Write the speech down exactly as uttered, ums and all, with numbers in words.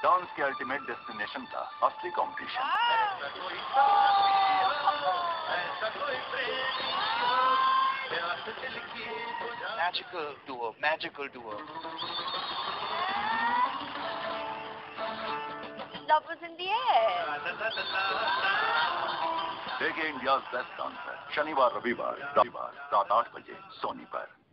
Dance के ultimate destination का असली competition. Magical duo, magical duo. Love was in the air. देखिए India best dancer शनिवार रविवार रविवार रात आठ बजे सोनी पर।